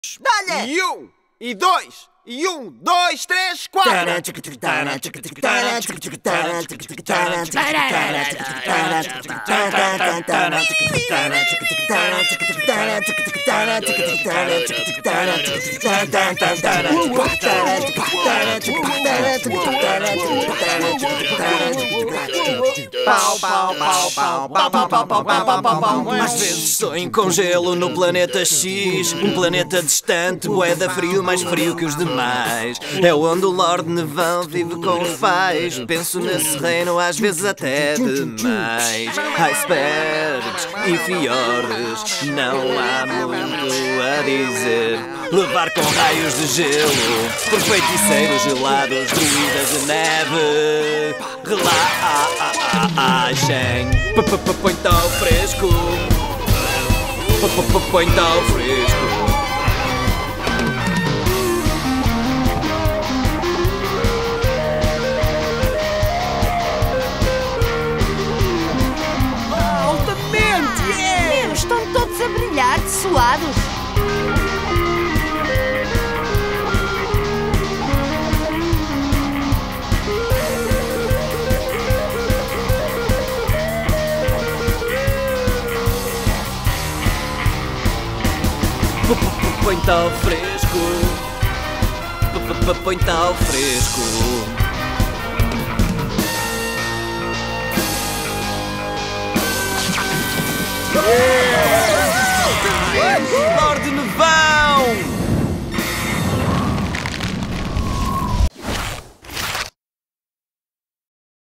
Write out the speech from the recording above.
Dá-lhe! E um, e dois, e um, dois, três, quatro. Pau, pau, pau, pau, pau, pau, pau, pau, pau, pau, pau. Às vezes sonho com gelo no planeta X, um planeta distante, bué-da frio, mais frio que os demais. É onde o Lord Nevão vive com os pais. Penso nesse reino às vezes até demais. Icebergs e fiordes, não há muito a dizer. Levar com raios de gelo, por feiticeiros gelados, druidas de neve. Relaxem, põe tão fresco, põe tão fresco. Estão todos a brilhar de suados. Põe tão fresco, põe tão fresco. Yeah!